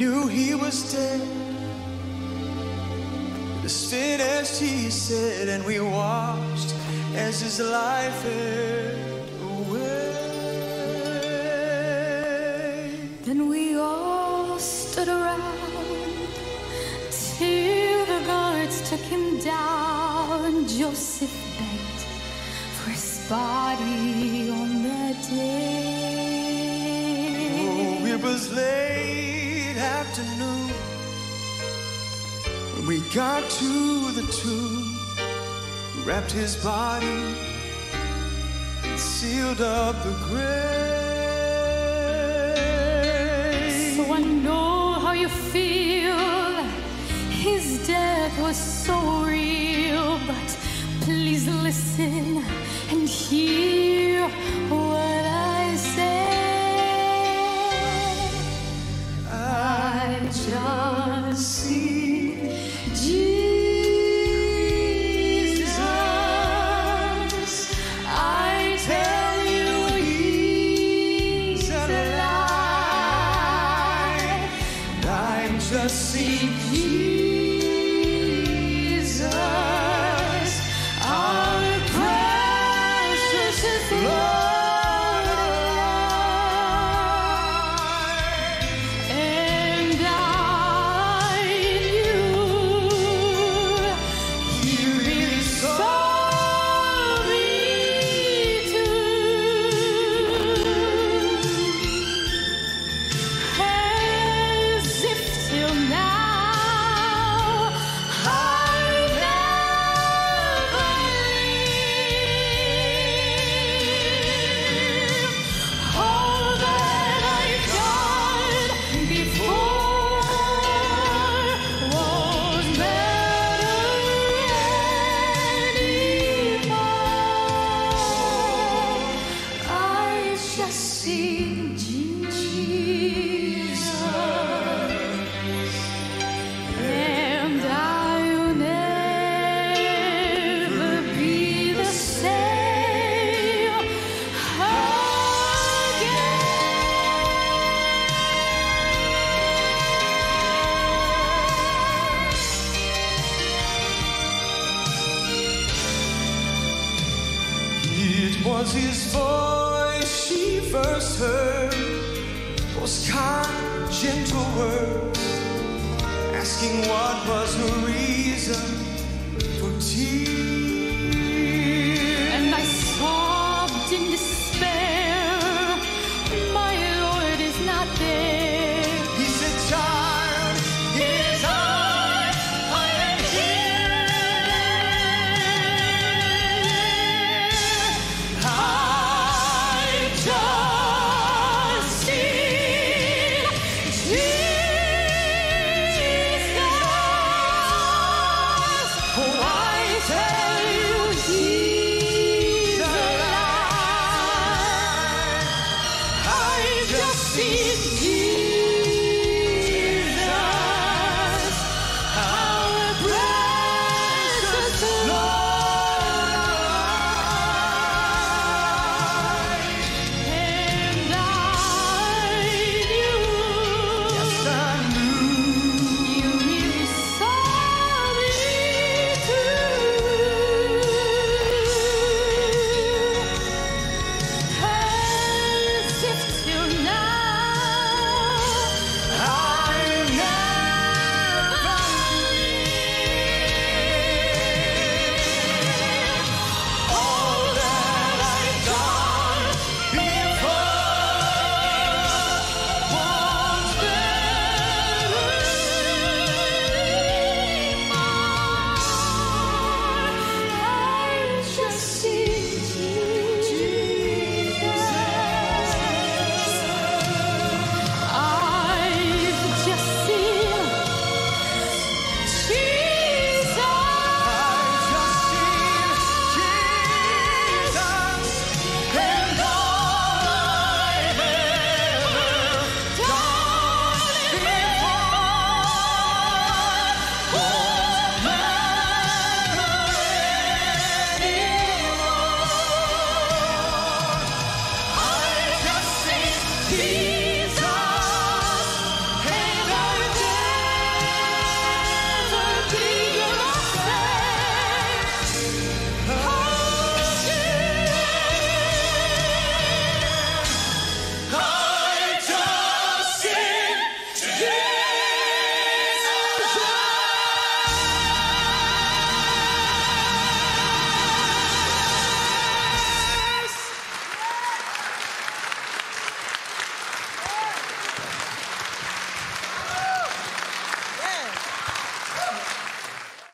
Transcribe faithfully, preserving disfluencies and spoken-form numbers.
knew he was dead. It was finished, he said, and we watched as his life ebbed away. Then we all stood around till the guards took him down. Joseph begged for his body on that day. Oh, it was late afternoon when we got to the tomb, wrapped his body and sealed up the grave. So I know how you feel. His death was so real, but please listen and hear what I say. I just see Jesus. I tell you, he's alive. I just see Jesus, our precious Lord alive. And I knew He really saw me too, as if till now I never leave. All that I've done before won't matter anymore. I just see Jesus, and I'll never be the same again. It was his voice she first heard, those kind, gentle words, asking what was her reason for tears. And I sobbed in despair, my Lord is not there. He said, child, his heart, I am here. I just see Jesus. Oh, I tell you, He's alive. I just see Jesus, our precious Lord alive. And I knew, Yes, I knew. you really saw me too, as if till now I never leave. All that I've done before won't matter I just see Jesus. I've just seen Jesus. I've just seen Jesus, and all I've ever done before won't matter anymore. I've just seen Jesus.